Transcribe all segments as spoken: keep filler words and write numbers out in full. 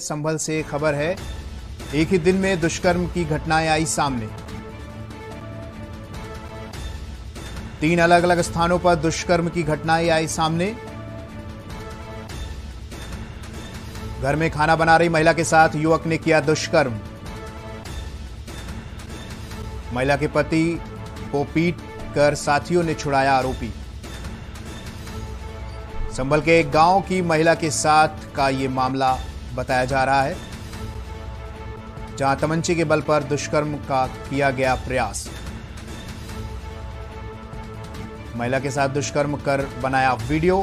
संभल से खबर है। एक ही दिन में दुष्कर्म की घटनाएं आई सामने। तीन अलग अलग स्थानों पर दुष्कर्म की घटनाएं आई सामने। घर में खाना बना रही महिला के साथ युवक ने किया दुष्कर्म। महिला के पति को पीट कर साथियों ने छुड़ाया आरोपी। संभल के एक गांव की महिला के साथ का ये मामला बताया जा रहा है, जहां तमंचे के बल पर दुष्कर्म का किया गया प्रयास। महिला के साथ दुष्कर्म कर बनाया वीडियो।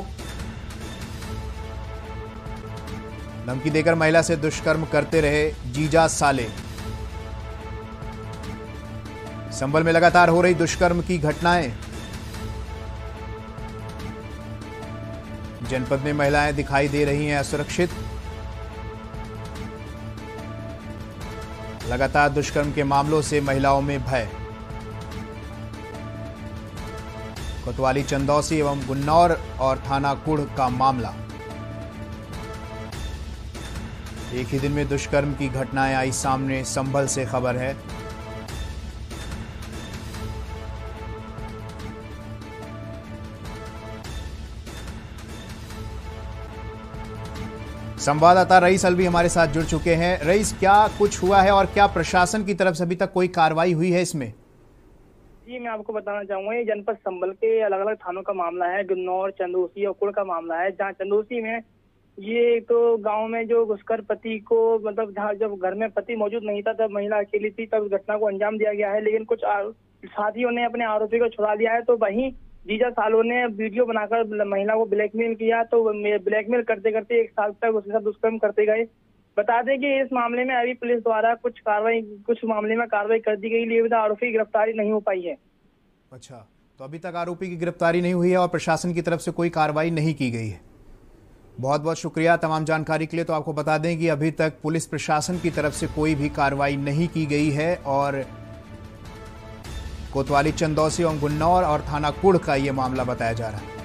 धमकी देकर महिला से दुष्कर्म करते रहे जीजा साले। संभल में लगातार हो रही दुष्कर्म की घटनाएं। जनपद में महिलाएं दिखाई दे रही हैं असुरक्षित। लगातार दुष्कर्म के मामलों से महिलाओं में भय। कोतवाली चंदौसी एवं गुन्नौर और थाना कुढ़ का मामला। एक ही दिन में दुष्कर्म की घटनाएं आई सामने। संभल से खबर है। संवाददाता रईस अलवी हमारे साथ जुड़ चुके हैं। रईस, क्या कुछ हुआ है और क्या प्रशासन की तरफ से अभी तक कोई कार्रवाई हुई है इसमें? जी, मैं आपको बताना चाहूंगा, ये जनपद संभल के अलग अलग थानों का मामला है। गुन्नौर, चंदौसी और कुढ़ का मामला है। जहां चंदौसी में ये तो गांव में जो घुसकर पति को, मतलब जहाँ जब घर में पति मौजूद नहीं था तब महिला अकेली थी, तब घटना को अंजाम दिया गया है। लेकिन कुछ साथियों ने अपने आरोपी को छुड़ा लिया है। तो वहीं जीजा सालों ने वीडियो बनाकर महिला को ब्लैकमेल किया। तो ब्लैकमेल करते करते एक साल तक उसके साथ दुष्कर्म करते गए। बता दें कि इस मामले में अभी पुलिस द्वारा कुछ कार्रवाई कुछ मामले में कार्रवाई कर दी गई, लेकिन आरोपी की गिरफ्तारी नहीं हो पाई है। अच्छा, तो अभी तक आरोपी की गिरफ्तारी नहीं हुई है और प्रशासन की तरफ से कोई कार्रवाई नहीं की गई है। बहुत बहुत शुक्रिया तमाम जानकारी के लिए। तो आपको बता दें कि अभी तक पुलिस प्रशासन की तरफ से कोई भी कार्रवाई नहीं की गई है और कोतवाली चंदौसी और गुन्नौर और थाना कुढ़ का ये मामला बताया जा रहा है।